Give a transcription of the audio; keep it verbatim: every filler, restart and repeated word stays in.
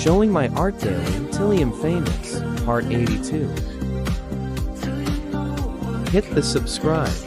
Showing my art daily till I'm famous, part eighty-two. Hit the subscribe.